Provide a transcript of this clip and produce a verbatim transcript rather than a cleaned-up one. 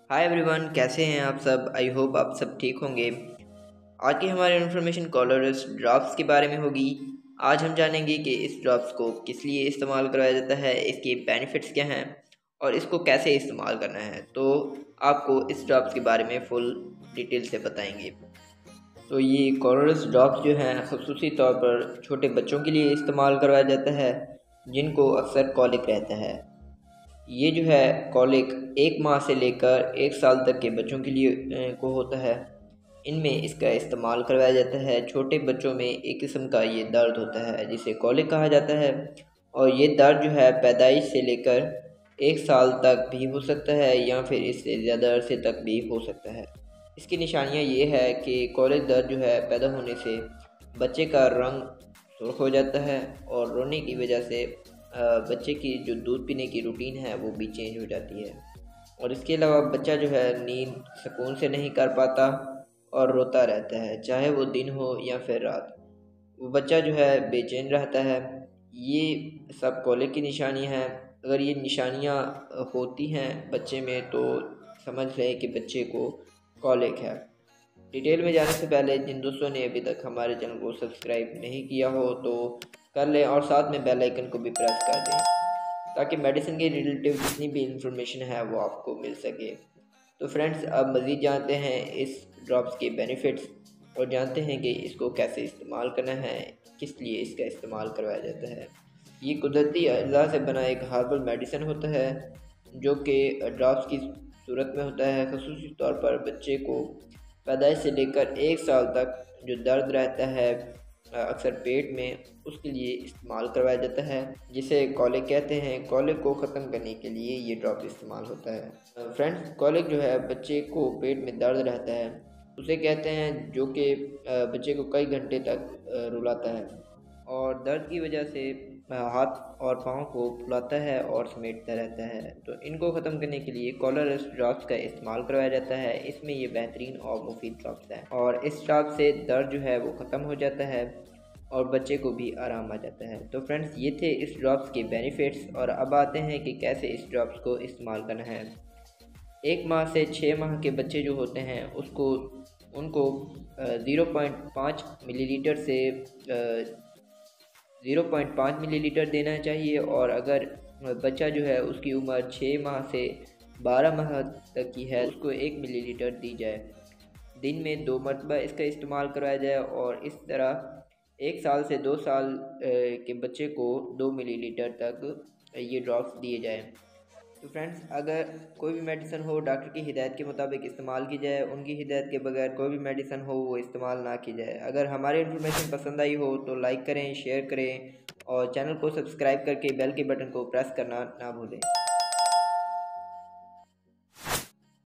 Hi everyone, कैसे हैं आप सब। आई होप आप सब ठीक होंगे। आज की हमारी इन्फॉर्मेशन कॉलरस ड्रॉप्स के बारे में होगी। आज हम जानेंगे कि इस ड्रॉप्स को किस लिए इस्तेमाल करवाया जाता है, इसके बेनिफिट्स क्या हैं और इसको कैसे इस्तेमाल करना है। तो आपको इस ड्रॉप्स के बारे में फुल डिटेल से बताएंगे। तो ये कॉलरस ड्रॉप्स जो हैं ख़ुसूसी तौर पर छोटे बच्चों के लिए इस्तेमाल करवाया जाता है जिनको अक्सर कॉलिक रहता है। ये जो है कॉलिक एक माह से लेकर एक साल तक के बच्चों के लिए को होता है। इनमें इसका इस्तेमाल करवाया जाता है। छोटे बच्चों में एक किस्म का ये दर्द होता है जिसे कॉलिक कहा जाता है, और ये दर्द जो है पैदाइश से लेकर एक साल तक भी हो सकता है या फिर इससे ज़्यादा अरसे तक भी हो सकता है। इसकी निशानियाँ ये है कि कॉलिक दर्द जो है पैदा होने से बच्चे का रंग सुर्ख हो जाता है और रोने की वजह से बच्चे की जो दूध पीने की रूटीन है वो भी चेंज हो जाती है। और इसके अलावा बच्चा जो है नींद सुकून से नहीं कर पाता और रोता रहता है, चाहे वो दिन हो या फिर रात। वो बच्चा जो है बेचैन रहता है। ये सब कॉलिक की निशानियाँ हैं। अगर ये निशानियाँ होती हैं बच्चे में तो समझ लें कि बच्चे को कॉलिक है। डिटेल में जाने से पहले जिन दोस्तों ने अभी तक हमारे चैनल को सब्सक्राइब नहीं किया हो तो कर लें और साथ में बेल आइकन को भी प्रेस कर दें ताकि मेडिसिन के रिलेटिव जितनी भी इंफॉर्मेशन है वो आपको मिल सके। तो फ्रेंड्स, अब मज़ीद जानते हैं इस ड्रॉप्स के बेनिफिट्स और जानते हैं कि इसको कैसे इस्तेमाल करना है, किस लिए इसका इस्तेमाल करवाया जाता है। ये कुदरती अज़ा से बना एक हर्बल मेडिसिन होता है जो कि ड्रॉप्स की सूरत में होता है। ख़ुसूसी तौर पर बच्चे को पैदाइश से लेकर एक साल तक जो दर्द रहता है अक्सर पेट में, उसके लिए इस्तेमाल करवाया जाता है, जिसे कॉलिक कहते हैं। कॉलिक को ख़त्म करने के लिए ये ड्रॉप इस्तेमाल होता है। फ्रेंड्स, कॉलिक जो है बच्चे को पेट में दर्द रहता है उसे कहते हैं, जो कि बच्चे को कई घंटे तक रुलाता है और दर्द की वजह से हाथ और पाँव को फुलाता है और समेटता रहता है। तो इनको ख़त्म करने के लिए कॉलरस ड्रॉप्स का इस्तेमाल करवाया जाता है। इसमें ये बेहतरीन और मुफीद ड्रॉप्स है और इस ड्रॉप से दर्द जो है वो ख़त्म हो जाता है और बच्चे को भी आराम आ जाता है। तो फ्रेंड्स, ये थे इस ड्रॉप्स के बेनिफिट्स और अब आते हैं कि कैसे इस ड्रॉप्स को इस्तेमाल करना है। एक माह से छः माह के बच्चे जो होते हैं उसको उनको ज़ीरो पॉइंट पाँच मिलीलीटर से ज़ीरो पॉइंट पाँच मिलीलीटर देना चाहिए, और अगर बच्चा जो है उसकी उम्र छः माह से बारह माह तक की है उसको एक मिलीलीटर दी जाए। दिन में दो मरतबा इसका इस्तेमाल कराया जाए और इस तरह एक साल से दो साल के बच्चे को दो मिलीलीटर तक ये ड्रॉप्स दिए जाए। तो फ्रेंड्स, अगर कोई भी मेडिसिन हो डॉक्टर की हिदायत के मुताबिक इस्तेमाल की जाए, उनकी हिदायत के बगैर कोई भी मेडिसिन हो वो इस्तेमाल ना की जाए। अगर हमारी इन्फॉर्मेशन पसंद आई हो तो लाइक करें, शेयर करें और चैनल को सब्सक्राइब करके बेल के बटन को प्रेस करना ना भूलें।